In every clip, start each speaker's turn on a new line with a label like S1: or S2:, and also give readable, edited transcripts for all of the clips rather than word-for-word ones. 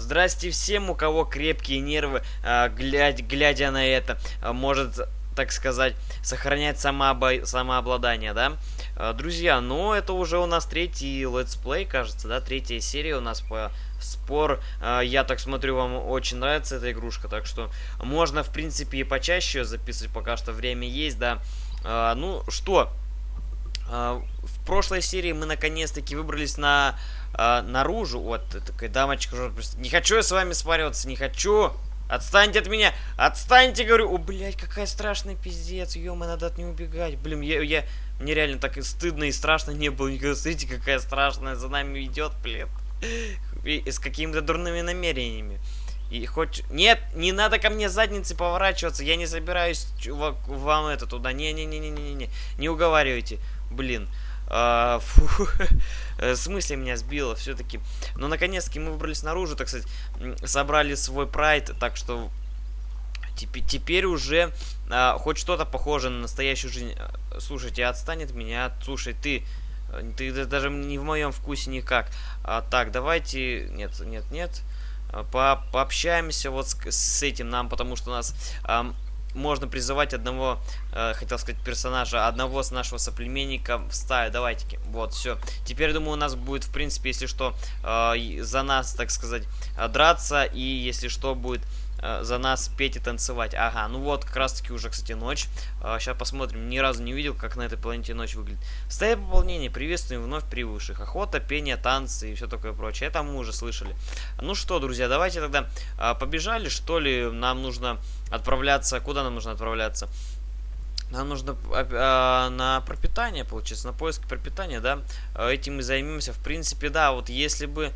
S1: Здрасте всем, у кого крепкие нервы, глядя на это, может, так сказать, сохранять самообладание, да? Друзья, ну это уже у нас третий летсплей, кажется, да? Третья серия у нас по спор. Я так смотрю, вам очень нравится эта игрушка, так что можно, в принципе, и почаще записывать, пока что время есть, да? Ну что, в прошлой серии мы наконец-таки выбрались наружу. Вот, такая дамочка уже... Не хочу я с вами спариваться, не хочу. Отстаньте от меня! Отстаньте, говорю! О, блядь, какая страшная пиздец. Ё-мо, надо от нее убегать. Блин, мне реально так и стыдно, и страшно не было никогда. Смотрите, какая страшная за нами идет, блин. И с какими-то дурными намерениями. И хоть... Нет, не надо ко мне задницей поворачиваться. Я не собираюсь вам это туда. Не-не-не-не-не-не. Не уговаривайте. Блин. Фу. В смысле меня сбило все-таки. Но наконец-таки мы выбрались наружу, так сказать. Собрали свой прайд. Так что теперь уже хоть что-то похоже на настоящую жизнь. Слушайте, отстань от меня. Слушай, ты даже не в моем вкусе никак. Так, давайте... Нет. Пообщаемся вот с этим нам, потому что у нас можно призывать одного, хотел сказать, персонажа, одного с нашего соплеменника в стаю. Давайте-ки, вот, все. Теперь, думаю, у нас будет, в принципе, если что, за нас, так сказать, драться, и если что, будет за нас петь и танцевать. Ага, ну вот, как раз-таки уже, кстати, ночь. Сейчас посмотрим. Ни разу не видел, как на этой планете ночь выглядит. Стая пополнения. Приветствуем вновь прибывших. Охота, пение, танцы и все такое прочее. Это мы уже слышали. Ну что, друзья, давайте тогда побежали, что ли. Нам нужно отправляться. Куда нам нужно отправляться? Нам нужно на пропитание, получается, на поиск пропитания, да. Этим мы займемся. В принципе, да, вот если бы,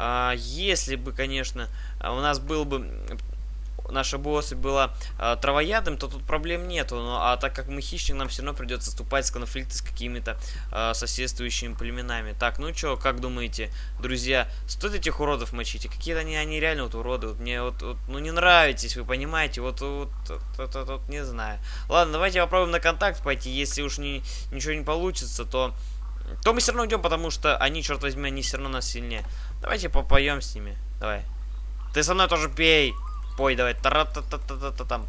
S1: конечно, у нас был бы... наша босс была травоядом, то тут проблем нету. А так как мы хищник, нам все равно придется вступать в конфликты с какими-то соседствующими племенами. Так, ну чё, как думаете, друзья, стоит этих уродов мочить? Какие-то они реально вот уроды. Вот мне ну не нравитесь, вы понимаете? Вот не знаю. Ладно, давайте попробуем на контакт пойти. Если уж ничего не получится, то мы все равно идем, потому что они, черт возьми, они все равно нас сильнее. Давайте попоем с ними. Давай. Ты со мной тоже пей. Пой, давай. Тара-та-та-та-та-там.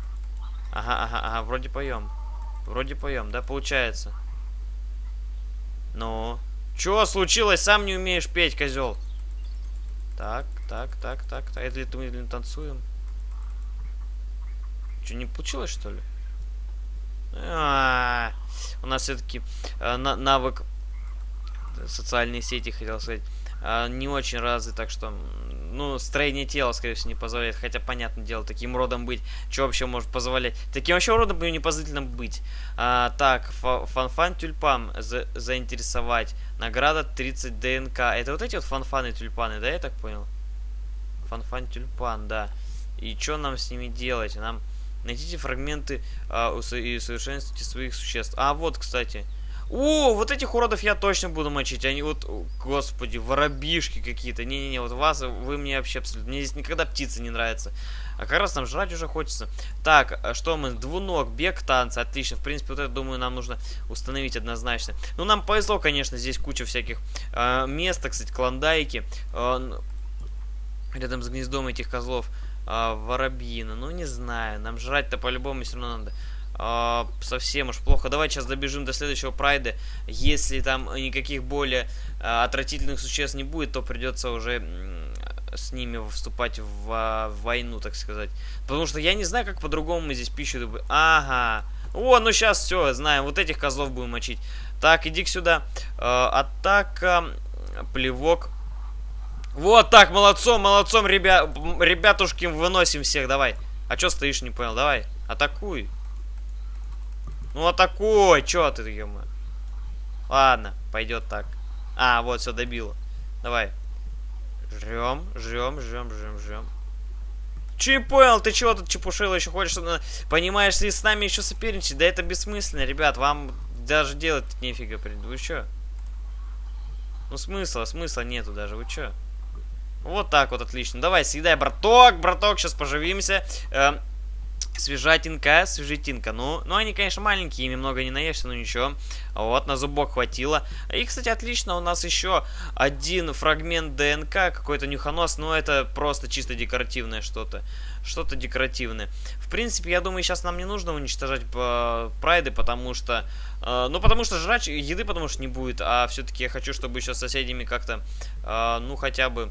S1: Ага, вроде поем. Да, получается. Ну. Чё случилось? Сам не умеешь петь, козел. Так. Это мы танцуем. Чё, не получилось, что ли? У нас все-таки навык социальные сети, хотел сказать, не очень развит, так что, ну, строение тела, скорее всего, не позволяет. Хотя, понятное дело, таким уродом быть, что вообще может позволять? Таким вообще уродом не позволительно быть. Так, фанфан тюльпан заинтересовать. Награда 30 ДНК. Это вот эти вот фанфаны тюльпаны, да, я так понял? Фанфан тюльпан, да. И что нам с ними делать? Нам найдите фрагменты и усовершенствуйте своих существ. Вот, кстати. О, вот этих уродов я точно буду мочить. Они вот, господи, воробишки какие-то. Не-не-не, вот вы мне вообще абсолютно... Мне здесь никогда птицы не нравятся. А как раз нам жрать уже хочется. Так, что мы? Двуног, бег, танцы. Отлично. В принципе, вот это, думаю, нам нужно установить однозначно. Ну, нам повезло, конечно. Здесь куча всяких мест, кстати, клондайки. Рядом с гнездом этих козлов. Воробьина. Ну, не знаю. Нам жрать-то по-любому все равно надо. Совсем уж плохо. Давайте сейчас добежим до следующего прайда. Если там никаких более отвратительных существ не будет, то придется уже с ними вступать в войну, так сказать. Потому что я не знаю, как по-другому мы здесь пищу добываем. Ага. О, ну сейчас все, знаем. Вот этих козлов будем мочить. Так, иди сюда. Атака. Плевок. Вот так, молодцом, ребятушки, выносим всех, давай. А что стоишь, не понял, давай, атакуй. Ну атакуй, чё ты, ё-мо. Ладно, пойдет так. Вот, все, добило. Давай. Жрем. Че не понял, ты чего тут чепушил, еще хочешь, понимаешь, если с нами еще соперничать, да это бессмысленно, ребят, вам даже делать нефига, вы чё? Ну смысла нету даже, вы чё? Вот так вот, отлично. Давай, съедай, браток, сейчас поживимся. свежатинка. Ну, они, конечно, маленькие, ими много не наешься, но ничего. Вот, на зубок хватило. И, кстати, отлично, у нас еще один фрагмент ДНК, какой-то нюхонос, но это просто чисто декоративное что-то. Что-то декоративное. В принципе, я думаю, сейчас нам не нужно уничтожать прайды, потому что... ну, потому что жрать еды, потому что не будет. А все-таки я хочу, чтобы еще с соседями как-то, ну, хотя бы...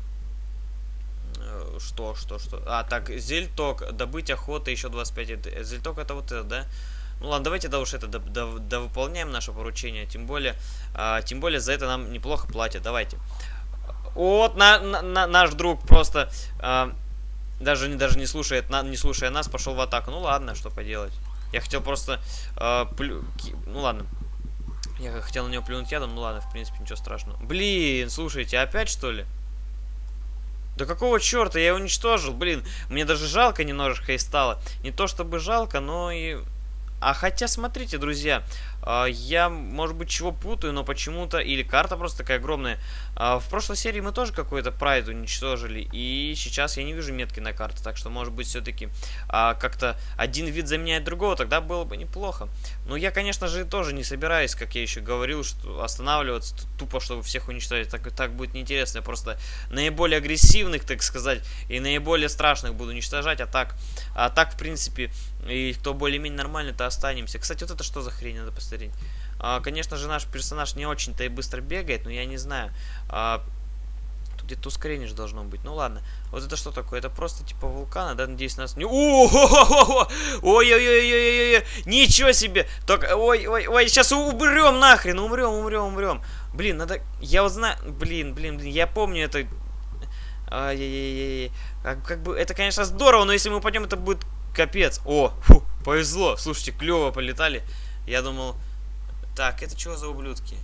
S1: Что? А, так, зельток, добыть охота, еще 25. Зельток это вот это, да? Ну ладно, давайте да уж это довыполняем наше поручение. Тем более за это нам неплохо платят. Давайте. Вот наш друг просто даже не слушая нас, пошел в атаку. Ну ладно, что поделать. Я хотел просто ну ладно. Я хотел на него плюнуть ядом, ну ладно, в принципе, ничего страшного. Блин, слушайте, опять что ли? Да какого черта, я его уничтожил, блин. Мне даже жалко немножечко и стало. Не то чтобы жалко, но и... А хотя, смотрите, друзья, я, может быть, чего путаю, но почему-то... Или карта просто такая огромная. В прошлой серии мы тоже какой-то прайд уничтожили. И сейчас я не вижу метки на карте. Так что, может быть, все-таки как-то один вид заменяет другого. Тогда было бы неплохо. Но я, конечно же, тоже не собираюсь, как я еще говорил, что останавливаться тупо, чтобы всех уничтожить. Так будет неинтересно. Я просто наиболее агрессивных, так сказать, и наиболее страшных буду уничтожать. А так, в принципе, и кто более-менее нормальный, то останемся. Кстати, вот это что за хрень, надо посмотреть. Конечно же, наш персонаж не очень-то и быстро бегает, но я не знаю. Тут где-то ускорение же должно быть. Ну ладно. Вот это что такое? Это просто типа вулкана, да? Надеюсь, нас не... Ой-ой-ой-ой-ой-ой! Ничего себе! Только... Ой-ой-ой! Сейчас умрем нахрен! Умрем! Блин, надо... Я вот знаю... Блин. Я помню это... Ай-яй-яй-яй. Как бы... Это, конечно, здорово, но если мы упадем, это будет... Капец. Фу, повезло. Слушайте, клево полетали. Я думал... Так, это что за ублюдки?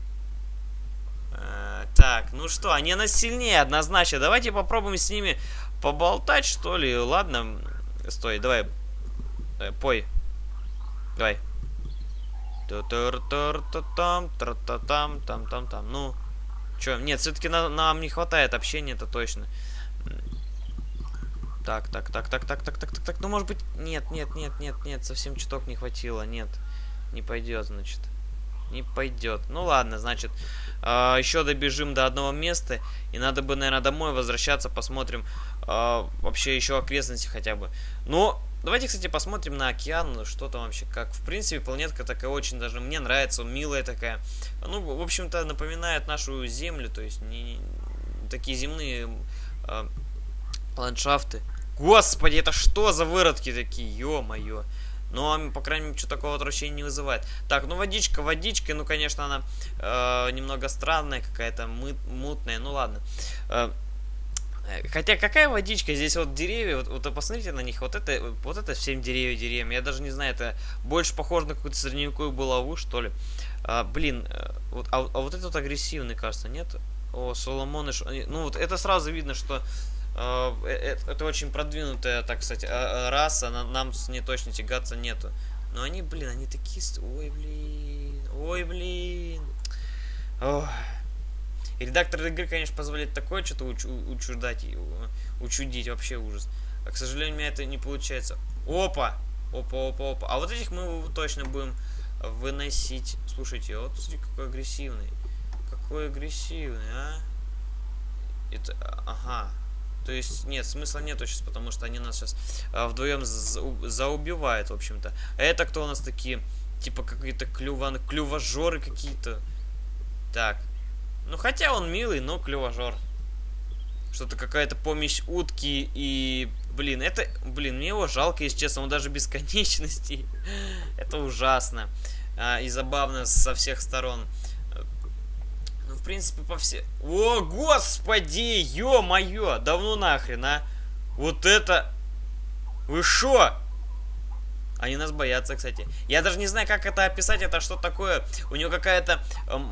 S1: Так, ну что, они нас сильнее однозначно. Давайте попробуем с ними поболтать, что ли. Ладно. Стой, давай. Пой. Давай. Там. Ну, что, нет, все-таки нам не хватает общения, это точно. Так. Ну, может быть... Нет. Совсем чуток не хватило. Нет. Не пойдет, значит. Не пойдет. Ну, ладно, значит. Еще добежим до одного места. И надо бы, наверное, домой возвращаться. Посмотрим вообще еще окрестности хотя бы. Ну, давайте, кстати, посмотрим на океан. Что там вообще, как. В принципе, планетка такая очень даже мне нравится. Милая такая. Ну, в общем-то, напоминает нашу Землю. То есть, такие земные... ландшафты. Господи, это что за выродки такие? Ё-моё. Но, по крайней мере, ничего такого отвращения не вызывает. Так, ну водичка. Ну, конечно, она немного странная какая-то, мутная. Ну, ладно. Хотя, какая водичка? Здесь вот деревья, вот посмотрите на них. Вот это всем деревья. Я даже не знаю, это больше похоже на какую-то средневековую булаву, что ли. Блин, вот этот агрессивный, кажется, нет? О, Соломоны. Ну, вот это сразу видно, что... это очень продвинутая, так сказать, раса. Нам с ней точно тягаться нету. Но они, блин, они такие... Ой, блин. Ох. И редактор игры, конечно, позволяет такое что-то учудить. Вообще ужас. А, к сожалению, у меня это не получается. Опа. А вот этих мы точно будем выносить. Слушайте, вот смотрите, какой агрессивный. А? Это... Ага. То есть, нет, смысла нету сейчас, потому что они нас сейчас вдвоем заубивают, в общем-то. А это кто у нас такие? Типа какие-то клювожоры какие-то. Так. Ну, хотя он милый, но клювожор. Что-то какая-то помесь утки и... Блин, мне его жалко, если честно, он даже бесконечности. Это ужасно. И забавно со всех сторон. В принципе, по всем... О, господи, ё-моё, давно нахрен, а? Вот это... Вы шо? Они нас боятся, кстати. Я даже не знаю, как это описать, это что такое. У него какая-то...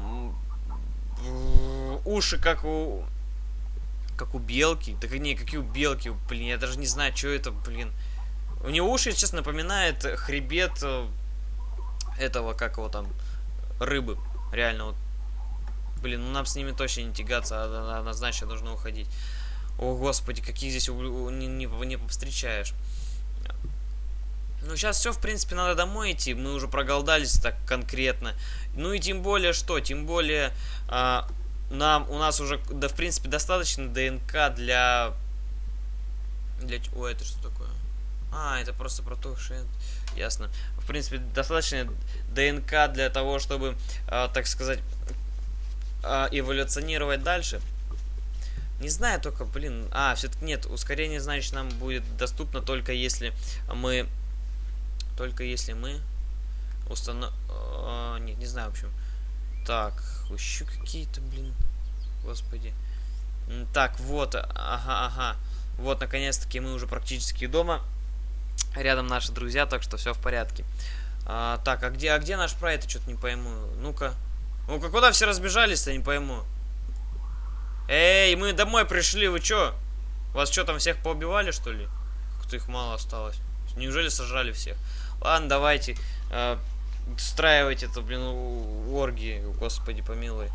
S1: уши, как у белки. Так не, какие у белки, блин, я даже не знаю, что это, блин. У него уши, честно, напоминает хребет этого, как его там, рыбы. Реально, вот. Блин, ну нам с ними точно не тягаться, а однозначно нужно уходить. О, господи, каких здесь не повстречаешь. Ну, сейчас все, в принципе, надо домой идти. Мы уже проголодались так конкретно. Ну и тем более что? Тем более у нас уже, да, в принципе, достаточно ДНК для... Ой, это что такое? А, это просто протухший. Ясно. В принципе, достаточно ДНК для того, чтобы, так сказать, эволюционировать дальше. Не знаю только, блин... все-таки нет. Ускорение, значит, нам будет доступно только если мы... Нет, не знаю, в общем. Так, еще какие-то, блин. Господи. Так, вот, ага. Вот, наконец-таки мы уже практически дома. Рядом наши друзья, так что все в порядке. Так, а где наш прайд? Я что-то не пойму. Ну-ка. Ну-ка, куда все разбежались-то, не пойму. Эй, мы домой пришли, вы чё? Вас что, там всех поубивали, что ли? Как-то их мало осталось. Неужели сожрали всех? Ладно, давайте. Устраивайте это, блин, оргии. Господи, помилуй.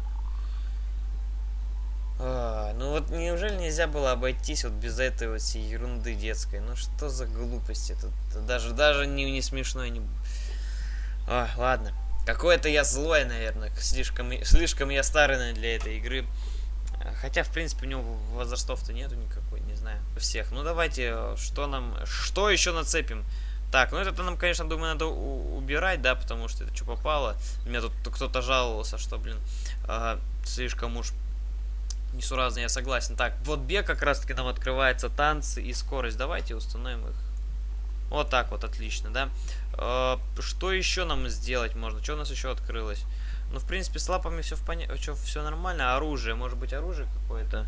S1: Ну вот неужели нельзя было обойтись вот без этой вот всей ерунды детской? Ну что за глупость это? Даже не смешно. Ладно. Какой-то я злой, наверное. Слишком я старый, наверное, для этой игры. Хотя, в принципе, у него возрастов-то нету никакой, не знаю, у всех. Ну давайте, что еще нацепим? Так, ну это нам, конечно, думаю, надо убирать, да, потому что это что попало. Меня тут кто-то жаловался, что, блин, слишком уж несуразно, я согласен. Так, вот бег как раз-таки нам открывается, танцы и скорость. Давайте установим их. Вот так вот, отлично, да. Что еще нам сделать можно? Что у нас еще открылось? Ну, в принципе, с лапами все нормально. Оружие, может быть, оружие какое-то.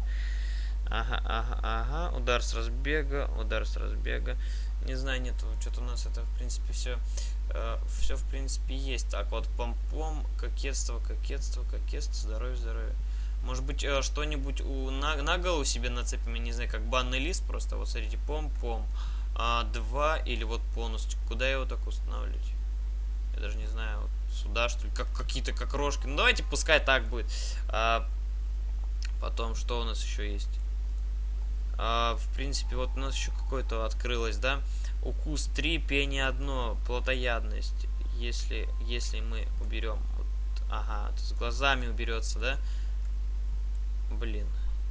S1: Ага. Удар с разбега. Не знаю, нет, что-то у нас это, в принципе, все, в принципе, есть. Так, вот, пом-пом, кокетство, здоровье. Может быть, что-нибудь на голову себе нацепим, я не знаю, как банный лист, просто, вот, смотрите, пом-пом. 2 или вот полностью. Куда его так устанавливать? Я даже не знаю, вот сюда, что ли, какие-то как рожки. Ну, давайте, пускай так будет. Потом, что у нас еще есть? В принципе, вот у нас еще какое-то открылось, да? Укус 3, пение 1, плотоядность. Если мы уберем... Вот, ага, с глазами уберется, да? Блин.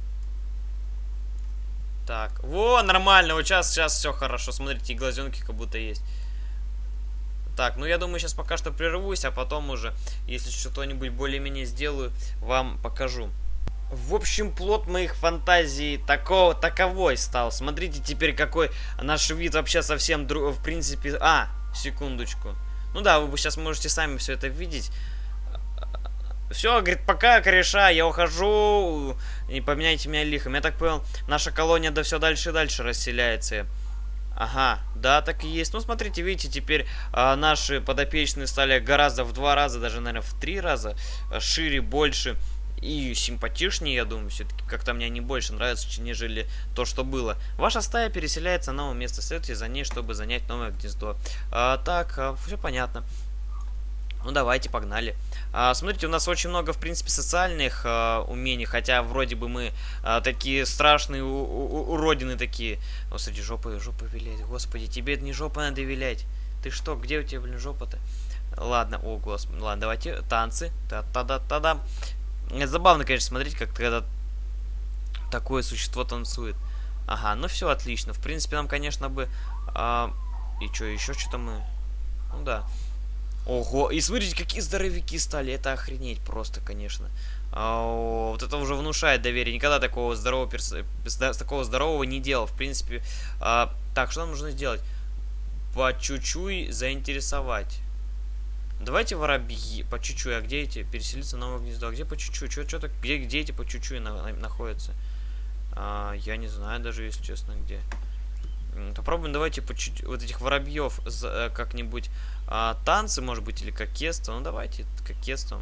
S1: Так, во, нормально, вот сейчас все хорошо. Смотрите, и глазенки как будто есть. Так, ну я думаю, сейчас пока что прервусь, а потом уже, если что-нибудь более-менее сделаю, вам покажу. В общем, плод моих фантазий таковой стал. Смотрите теперь, какой наш вид вообще совсем, в принципе... секундочку. Ну да, вы сейчас можете сами все это видеть. Все, говорит, пока, кореша, я ухожу, не поменяйте меня лихом. Я так понял, наша колония все дальше и дальше расселяется. Ага, да, так и есть. Ну, смотрите, видите, теперь наши подопечные стали гораздо в 2 раза, даже, наверное, в 3 раза шире, больше и симпатичнее, я думаю. Все-таки как-то мне они больше нравятся, нежели то, что было. Ваша стая переселяется на новое место. Следуйте за ней, чтобы занять новое гнездо. Все понятно. Ну, давайте, погнали. Смотрите, у нас очень много, в принципе, социальных умений, хотя вроде бы мы такие страшные уродины такие. О, смотри, жопа вилять. Господи, тебе это не жопа надо вилять. Ты что, где у тебя, блин, жопа-то? Ладно, о, господи. Ладно, давайте, танцы. Та-да-та-да. Забавно, конечно, смотреть, как когда такое существо танцует. Ага, ну все, отлично. В принципе, нам, конечно, бы... И что, еще что-то мы... Ну да. Ого, и смотрите, какие здоровяки стали. Это охренеть просто, конечно. Вот это уже внушает доверие. Никогда такого здорового не делал. В принципе. Так, что нам нужно сделать? По чуть-чуть заинтересовать. Давайте воробьи. По чуть-чуть. А где эти? Переселиться в новое гнездо. А где по чуть-чуть? Что-то где эти по чуть-чуть находятся? Я не знаю даже, если честно, где. Попробуем, давайте по чуть-чуть вот этих воробьев как-нибудь танцы, может быть, или кокетство. Ну, давайте кокетством.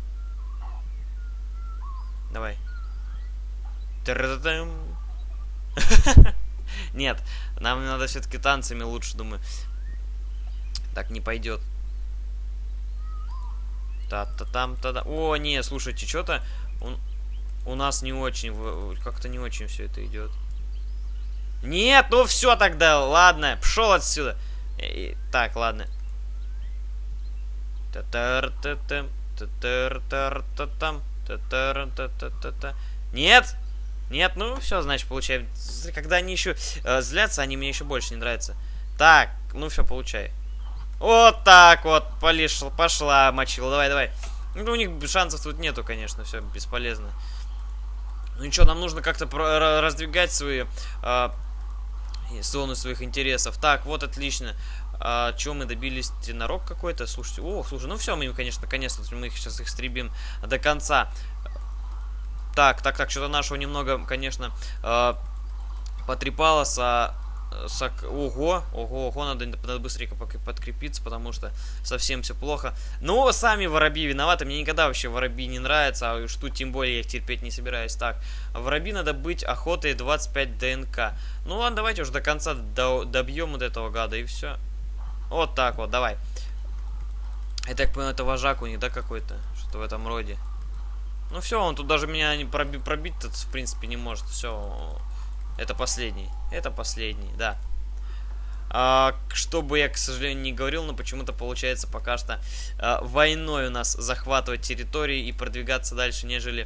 S1: Давай. Нет, нам надо все-таки танцами лучше, думаю. Так не пойдет. Та-та-там-та-да. О, не, слушайте, что-то у нас не очень, как-то не очень все это идет. Нет, ну все тогда, ладно, пошел отсюда. Так, ладно. Нет! Нет, ну все, значит, получаем. Когда они еще злятся, они мне еще больше не нравятся. Так, ну все, получай. Вот так вот, пошла, мочила. Давай, давай. Ну, у них шансов тут нету, конечно, все бесполезно. Ну ничего, нам нужно как-то раздвигать свои зоны своих интересов. Так, вот отлично. Чего мы добились? Тенорог какой-то? Слушайте, слушай, ну все, мы, конечно, наконец-то мы их сейчас их стребим до конца. Так, что-то нашего немного, конечно, потрепало Ого, надо быстренько подкрепиться, потому что совсем все плохо. Но сами воробьи виноваты, мне никогда вообще воробьи не нравятся, а уж тут тем более я их терпеть не собираюсь. Так, воробьи надо быть охотой 25 ДНК. Ну ладно, давайте уже до конца добьем вот этого гада и все. Вот так вот, давай. Это, я понял, это вожак у них, да, какой-то? Что-то в этом роде. Ну все, он тут даже меня пробить-то, в принципе, не может. Все. Это последний. Это последний, да. Что бы я, к сожалению, не говорил, но почему-то получается пока что войной у нас захватывать территории и продвигаться дальше, нежели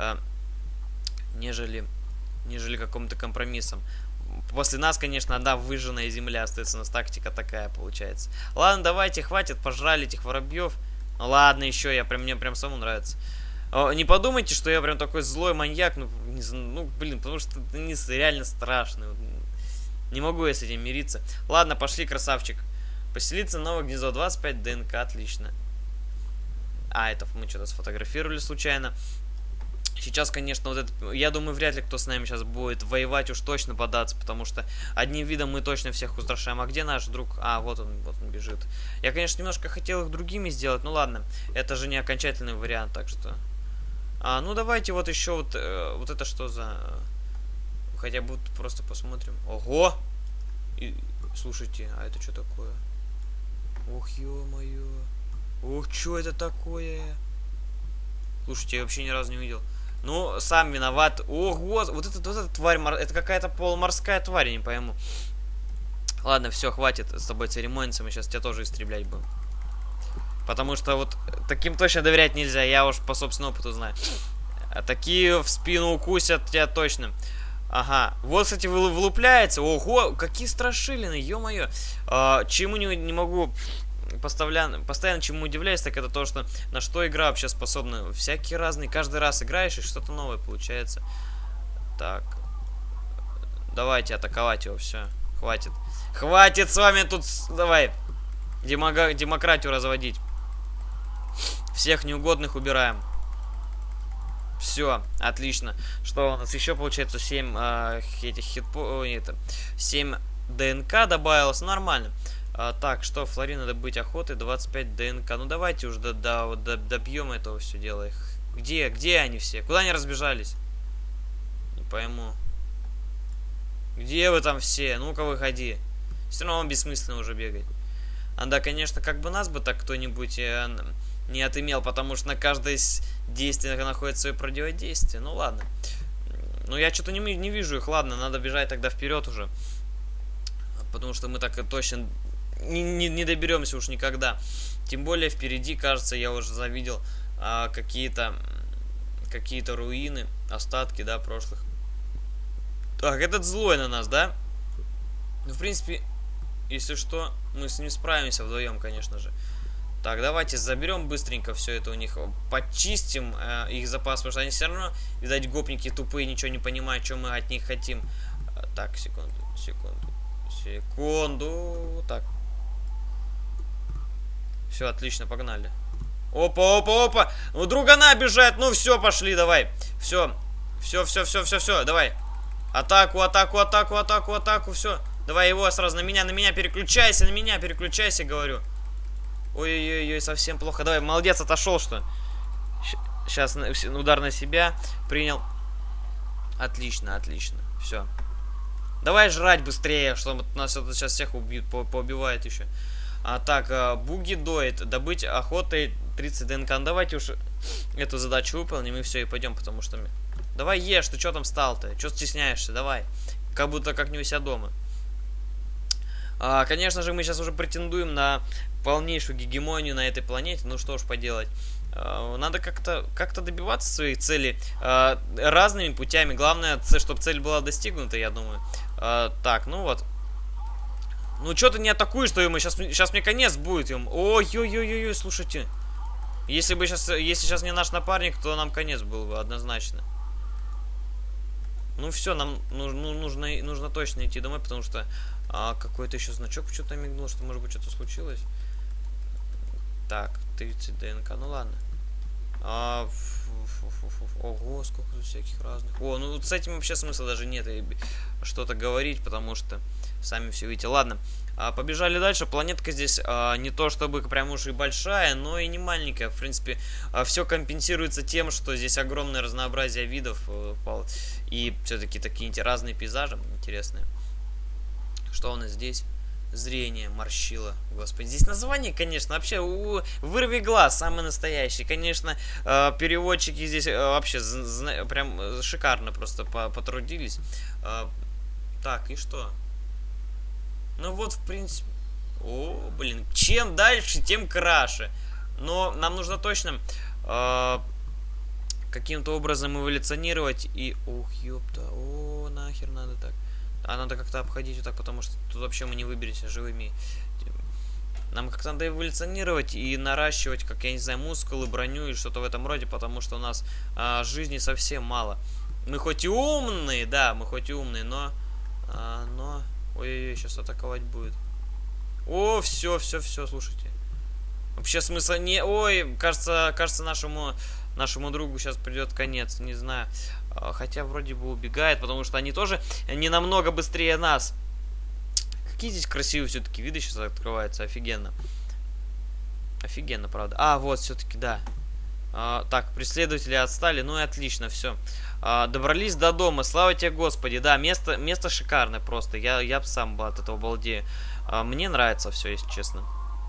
S1: каким-то компромиссом. После нас, конечно, да, выжженная земля остается, у нас тактика такая получается. Ладно, давайте, хватит, пожрали этих воробьев. Ладно, еще, мне прям самому нравится. Не подумайте, что я прям такой злой маньяк, блин, потому что они реально страшные. Не могу я с этим мириться. Ладно, пошли, красавчик. Поселиться новое гнездо, 25 ДНК, отлично. Это мы что-то сфотографировали случайно. Сейчас, конечно, вот это, я думаю, вряд ли кто с нами сейчас будет воевать, уж точно податься, потому что одним видом мы точно всех устрашаем. А где наш друг? Вот он бежит. Я, конечно, немножко хотел их другими сделать, ну ладно, это же не окончательный вариант, так что... ну давайте вот еще вот это что за... Хотя бы просто посмотрим. Ого! Слушайте, а это что такое? Ох, ё-моё. Ох, что это такое? Слушайте, я вообще ни разу не видел. Ну, сам виноват. Ого, вот эта тварь, это какая-то полуморская тварь, я не пойму. Ладно, все, хватит с тобой церемониться, мы сейчас тебя тоже истреблять будем. Потому что вот таким точно доверять нельзя, я уж по собственному опыту знаю. Такие в спину укусят тебя точно. Ага, вот, кстати, вылупляется. Ого, какие страшилины, ё-моё. Чему не могу... Постоянно чему удивляюсь, так это то, что на что игра вообще способна. Всякие разные, каждый раз играешь, и что-то новое получается. Так. Давайте атаковать его, все. Хватит. Хватит с вами тут, давай, демократию разводить. Всех неугодных убираем. Все, отлично. Что у нас еще получается? 7 7 ДНК добавилось, нормально. Так, что, Флори надо быть охотой, 25 ДНК. Ну давайте уже добьем этого все дела. Где они все? Куда они разбежались? Не пойму. Где вы там все? Ну-ка выходи. Все равно бессмысленно уже бегать. Да, конечно, как бы нас бы так кто-нибудь не отымел, потому что на каждое действие находится свое противодействие. Ну ладно. Ну я что-то не вижу их. Ладно, надо бежать тогда вперед уже. Потому что мы так точно не доберемся уж никогда. Тем более впереди, кажется, я уже завидел какие-то руины, остатки, да, прошлых. Так, этот злой на нас, да? Ну, в принципе, если что, мы с ним справимся вдвоем, конечно же. Так, давайте заберем быстренько все это у них, почистим их запас, потому что они все равно, видать, гопники тупые, ничего не понимают, что мы от них хотим. Так, секунду. Так. Все, отлично, погнали. Опа. Ну, другана обижает. Ну, все, пошли, давай. Все, давай. Атаку, все. Давай его сразу на меня переключайся, говорю. Ой-ой-ой, совсем плохо. Давай, молодец, отошел, что. Сейчас удар на себя принял. Отлично. Все. Давай жрать быстрее, что нас это сейчас всех убьют, поубивает еще. Так, буги доит. Добыть охотой 30 ДНК. Ну, давайте уж эту задачу выполним и все, и пойдем, потому что... Давай ешь, ты что там стал-то? Что стесняешься? Давай. Как будто как не у себя дома. Конечно же, мы сейчас уже претендуем на полнейшую гегемонию на этой планете. Ну что ж поделать. Надо как-то добиваться своих целей разными путями. Главное, чтобы цель была достигнута, я думаю. Так, ну вот. Ну что ты не атакуешь, что ему? Сейчас мне конец будет ему. Ой-ой-ой-ой, слушайте. Если сейчас не наш напарник, то нам конец был бы однозначно. Ну все, нам нужно точно идти домой, потому что какой-то еще значок что-то мигнул, что может быть что-то случилось. Так, 30 ДНК, ну ладно. Ого, сколько тут всяких разных. Ну вот с этим вообще смысла даже нет что-то говорить, потому что сами все видите. Ладно, побежали дальше. Планетка здесь не то чтобы прям уж и большая, но и не маленькая. В принципе, все компенсируется тем, что здесь огромное разнообразие видов. И все-таки такие разные пейзажи интересные. Что у нас здесь? Зрение, морщила. Господи, здесь название, конечно, вообще вырви глаз, самый настоящий. Конечно, переводчики здесь вообще прям шикарно просто потрудились. Так, и что? Ну вот, в принципе... Блин, чем дальше, тем краше. Но нам нужно точно каким-то образом эволюционировать и... Ух, ёпта, нахер надо так. А надо как-то обходить вот так, потому что тут вообще мы не выберемся живыми. Нам как-то надо эволюционировать и наращивать, как я не знаю, мускулы, броню и что-то в этом роде, потому что у нас жизни совсем мало. Мы хоть и умные, да, мы хоть и умные, но... Ой-ой-ой, сейчас атаковать будет. Все, слушайте. Вообще смысла не... Ой, кажется нашему другу сейчас придет конец, не знаю. Хотя вроде бы убегает, потому что они тоже не намного быстрее нас. Какие здесь красивые все-таки виды сейчас открываются, офигенно. Офигенно, правда. Вот, все-таки, да. Так, преследователи отстали, ну и отлично, все. Добрались до дома, слава тебе, Господи. Да, место шикарное просто, я сам от этого балдею. Мне нравится все, если честно.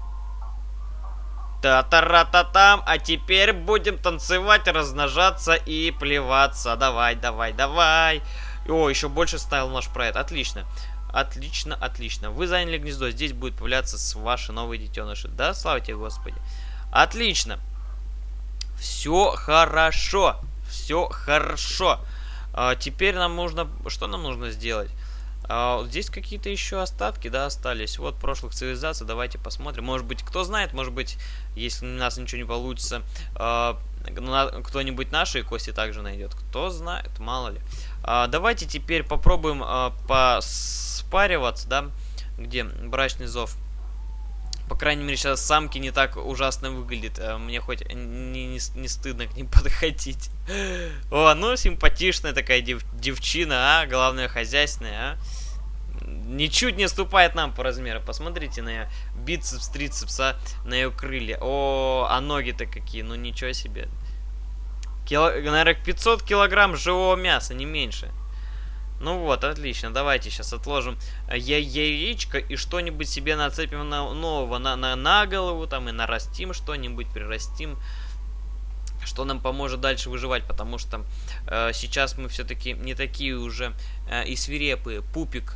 S1: Та-та-ра-та-там, а теперь будем танцевать, размножаться и плеваться. Давай. Еще больше ставил наш проект. Отлично. Отлично. Вы заняли гнездо. Здесь будет появляться ваши новые детеныши. Да, слава тебе, Господи. Отлично. Все хорошо. Теперь нам нужно... Что нам нужно сделать? Здесь какие-то еще остатки, да, остались. Вот прошлых цивилизаций. Давайте посмотрим. Может быть, кто знает, может быть, если у нас ничего не получится, кто-нибудь наши кости также найдет. Кто знает, мало ли. Давайте теперь попробуем поспариваться, да, где брачный зов. По крайней мере, сейчас самки не так ужасно выглядят. Мне хоть не стыдно к ним подходить. Ну, симпатичная такая девчина, главное, хозяйственная, Ничуть не уступает нам по размеру. Посмотрите на ее бицепс, трицепс, на ее крылья. А ноги-то какие, ну ничего себе. Наверное, 500 килограмм живого мяса, не меньше. Ну вот, отлично, давайте сейчас отложим яичко и что-нибудь себе нацепим нового на голову, там, и нарастим что-нибудь, прирастим, что нам поможет дальше выживать, потому что сейчас мы все-таки не такие уже и свирепые. Пупик,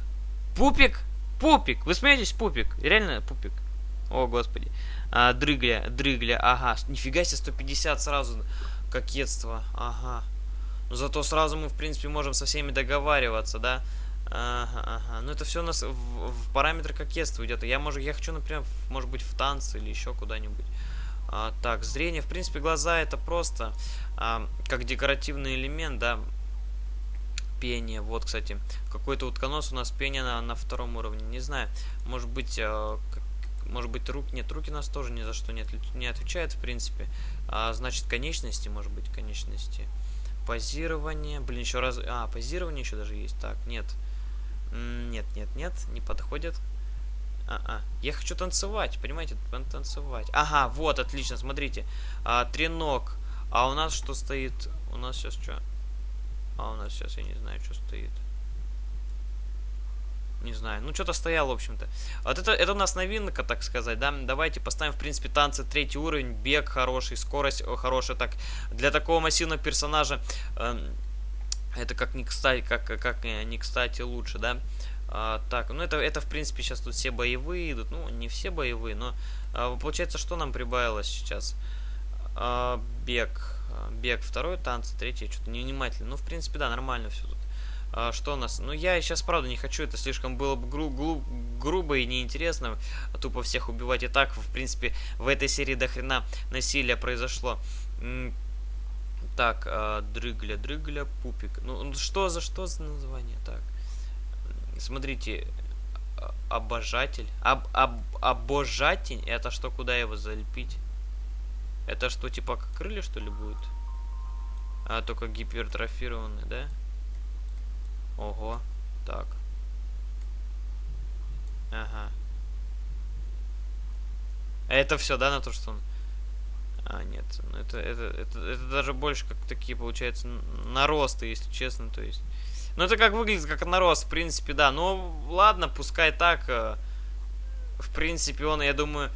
S1: вы смеетесь, Пупик, реально Пупик, о господи, дрыгля, ага, нифига себе, 150 сразу, кокетство, ага. Но зато сразу мы, в принципе, можем со всеми договариваться, да? Ага. Ну, это все у нас в параметры кокетства идет. Я хочу, например, может быть, в танцы или еще куда-нибудь. Так, зрение. В принципе, глаза это просто как декоративный элемент, да? Пение. Вот, кстати, какой-то утконос у нас пение на втором уровне. Не знаю. Может быть, руки. Нет, руки нас тоже ни за что не отвечают, в принципе. Значит, конечности, может быть, конечности. Позирование. Блин, еще раз... позирование еще даже есть. Так, нет. Нет, не подходит. Я хочу танцевать, понимаете? Танцевать. Ага, вот, отлично, смотрите. Треног. А у нас что стоит? У нас сейчас что? У нас сейчас, я не знаю, что стоит. Не знаю. Ну, что-то стояло, в общем-то. Вот это у нас новинка, так сказать, да? Давайте поставим, в принципе, танцы 3-й уровень, бег хороший, скорость хорошая. Так, для такого массивного персонажа это как не кстати, лучше, да? Так, ну это в принципе сейчас тут все боевые идут. Ну, не все боевые, но получается, что нам прибавилось сейчас? Бег. Бег второй, танцы, третий, что-то невнимательно. Ну, в принципе, да, нормально все тут. Что у нас? Ну, я сейчас, правда, не хочу, это слишком было бы грубо и неинтересно, тупо всех убивать. И так, в принципе, в этой серии до хрена насилия произошло. Так, дрыгля, пупик. Ну, что за название? Так, смотрите, обожатель. Обожатель, это что, куда его залепить? Это что, типа, как крылья, что ли, будет? Только гипертрофированный, да? Ого, так. Ага. Это все, да, на то, что он... Нет, ну это даже больше как такие, получается, наросты, если честно, то есть... Ну, это как выглядит, как нарост, в принципе, да. Ну, ладно, пускай так. В принципе, он, я думаю,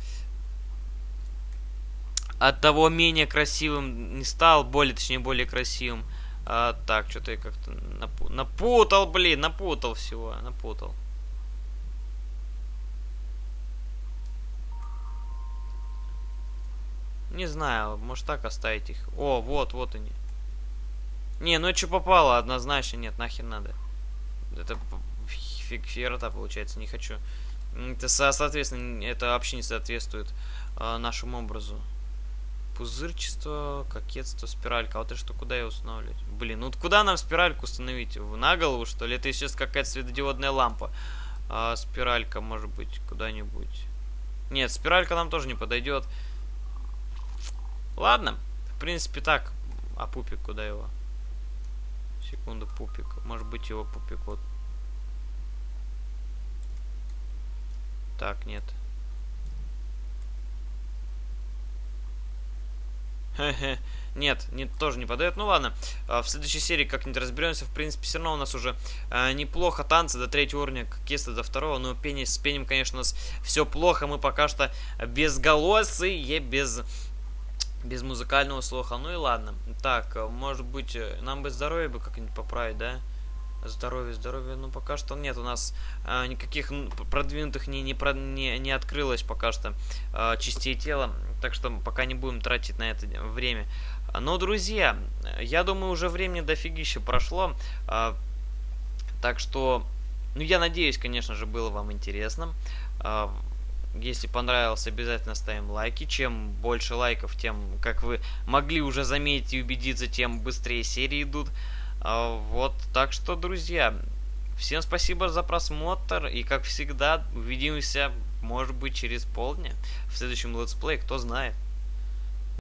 S1: от того менее красивым не стал, точнее, более красивым. Так, что-то я как-то напутал, блин, напутал всего, напутал. Не знаю, может так оставить их. О, вот они. Не, ну это что попало, однозначно, нет, нахер надо. Это фигерта получается, не хочу. Это, соответственно, это вообще не соответствует нашему образу. Пузырчество, кокетство, спиралька. А вот это что, куда ее устанавливать? Блин, ну куда нам спиральку установить? На голову, что ли? Это сейчас какая-то светодиодная лампа. Спиралька, может быть, куда-нибудь. Нет, спиралька нам тоже не подойдет. Ладно, в принципе так. А пупик, куда его? Секунду, пупик. Может быть, его пупик вот. Так, нет. Нет, тоже не подает. Ну ладно, в следующей серии как-нибудь разберемся. В принципе, все равно у нас уже неплохо танцы до 3-го уровня, кеста до 2-го. Но с пением, конечно, у нас все плохо. Мы пока что безголосые, без музыкального слуха. Ну и ладно. Так, может быть, нам бы здоровье бы как-нибудь поправить, да? Здоровье. Ну, пока что нет. У нас никаких продвинутых не открылось пока что частей тела. Так что пока не будем тратить на это время. Но, друзья, я думаю, уже времени дофигища прошло. Так что, ну, я надеюсь, конечно же, было вам интересно. Если понравилось, обязательно ставим лайки. Чем больше лайков, тем, как вы могли уже заметить и убедиться, тем быстрее серии идут. Вот, так что, друзья, всем спасибо за просмотр. И, как всегда, увидимся, может быть, через полдня в следующем летсплее, кто знает.